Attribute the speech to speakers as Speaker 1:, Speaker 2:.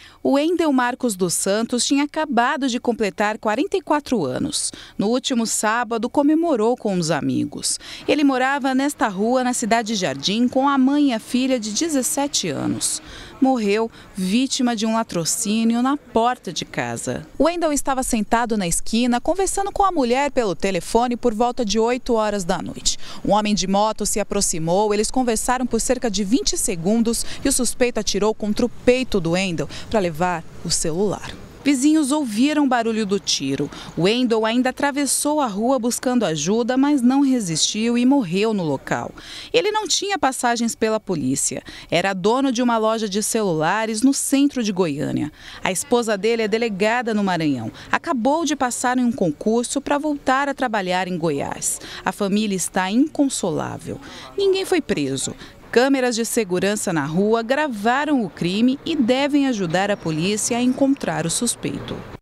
Speaker 1: O Wendel Marcos dos Santos tinha acabado de completar 44 anos. No último sábado, comemorou com os amigos. Ele morava nesta rua, na cidade de Jardim, com a mãe e a filha de 17 anos. Morreu vítima de um latrocínio na porta de casa. Wendel estava sentado na esquina, conversando com a mulher pelo telefone por volta de 8 horas da noite. Um homem de moto se aproximou, eles conversaram por cerca de 20 segundos e o suspeito atirou contra o peito do Wendel para levar o celular. Vizinhos ouviram o barulho do tiro. Wendel ainda atravessou a rua buscando ajuda, mas não resistiu e morreu no local. Ele não tinha passagens pela polícia. Era dono de uma loja de celulares no centro de Goiânia. A esposa dele é delegada no Maranhão. Acabou de passar em um concurso para voltar a trabalhar em Goiás. A família está inconsolável. Ninguém foi preso. Câmeras de segurança na rua gravaram o crime e devem ajudar a polícia a encontrar o suspeito.